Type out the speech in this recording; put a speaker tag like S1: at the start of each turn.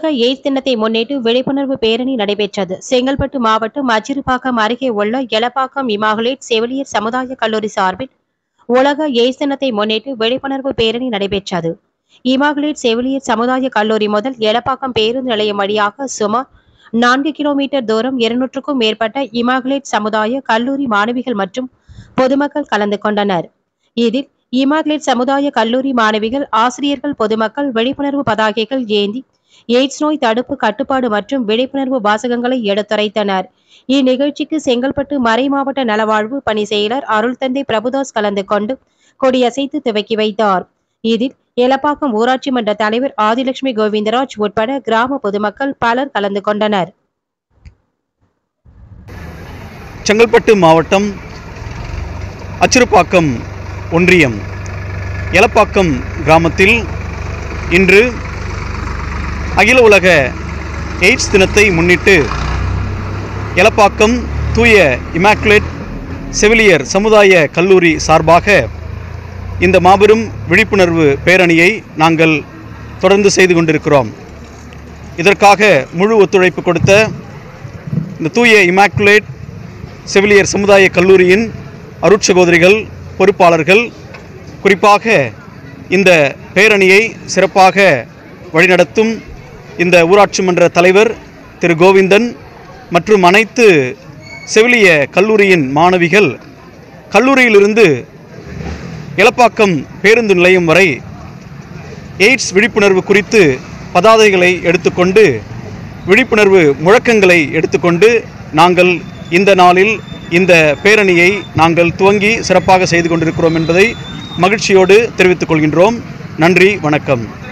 S1: உலக எய்ட்ஸ் தினத்தை முன்னிட்டு விழிப்புணர்வு பேரணி நடைபெற்றது. செங்கல்பட்டு மாவட்டம் அச்சிறுபாக்கம் அருகே உள்ள எலப்பாக்கம் இமாகுலேட் செவிலியர் சமுதாய கல்லூரி சார்பில் உலக எய்ட்ஸ் தினத்தை முன்னிட்டு விழிப்புணர்வு பேரணி நடைபெற்றது. இமாகுலேட் செவிலியர் சமுதாய கல்லூரி முதல் எலப்பாக்கம் பேருந்து நிலையம் வழியாக சுமார் 4 கிலோமீட்டர் தூரம் 200க்கும் மேற்பட்ட இமாகுலேட் சமுதாய கல்லூரி மாணவிகள் மற்றும் பொதுமக்கள் கலந்து கொண்டனர். இதில் இமாகுலேட் சமுதாய கல்லூரி மாணவிகள், ஆசிரியர்கள், பொதுமக்கள் விழிப்புணர்வு பதாகைகள் ஏந்தி எய்ட்ஸ் நோய் தடுப்பு, கட்டுப்பாடு மற்றும் விழிப்புணர்வு வாசகங்களை எடுத்துரைத்தனர். இந்நிகழ்ச்சிக்கு செங்கல்பட்டு மறைமாவட்ட நலவாழ்வு பணி செயலர் அருள்தந்தை பிரபுதாஸ் கலந்து கொண்டு கொடியசைத்து துவக்கி வைத்தார். இதில் எலப்பாக்கம் ஊராட்சி மன்ற தலைவர் ஆதிலட்சுமி கோவிந்தராஜ் உட்பட கிராம பொதுமக்கள் பலர் கலந்து கொண்டனர்.
S2: செங்கல்பட்டு மாவட்டம் அச்சிறுபாக்கம் ஒன்றியம் எலப்பாக்கம் கிராமத்தில் இன்று அகில உலக எய்ட்ஸ் தினத்தை முன்னிட்டு எலப்பாக்கம் தூய இமாக்குலேட் செவிலியர் சமுதாய கல்லூரி சார்பாக இந்த மாபெரும் விழிப்புணர்வு பேரணியை நாங்கள் தொடர்ந்து செய்து கொண்டிருக்கிறோம். இதற்காக முழு ஒத்துழைப்பு கொடுத்த இந்த தூய இமாக்குலேட் செவிலியர் சமுதாய கல்லூரியின் அருட்சகோதரிகள், பொறுப்பாளர்கள், குறிப்பாக இந்த பேரணியை சிறப்பாக வழிநடத்தும் இந்த ஊராட்சி மன்ற தலைவர் திரு கோவிந்தன் மற்றும் அனைத்து செவிலிய கல்லூரியின் மாணவிகள் கல்லூரியிலிருந்து எலப்பாக்கம் பேருந்து நிலையம் வரை எய்ட்ஸ் விழிப்புணர்வு குறித்து பதாதைகளை எடுத்துக்கொண்டு விழிப்புணர்வு முழக்கங்களை எடுத்துக்கொண்டு நாங்கள் இந்த நாளில் இந்த பேரணியை நாங்கள் துவங்கி சிறப்பாக செய்து கொண்டிருக்கிறோம் என்பதை மகிழ்ச்சியோடு தெரிவித்துக் கொள்கின்றோம். நன்றி, வணக்கம்.